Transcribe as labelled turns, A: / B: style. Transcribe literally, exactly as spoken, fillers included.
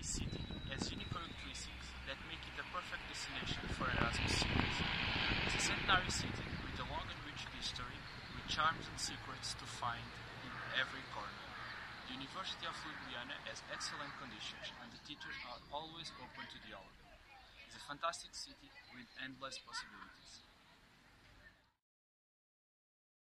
A: city has unique characteristics that make it a perfect destination for Erasmus seekers. It's a centenary city with a long and rich history, with charms and secrets to find in every corner. The University of Ljubljana has excellent conditions and the teachers are always open to dialogue. It's a fantastic city with endless possibilities.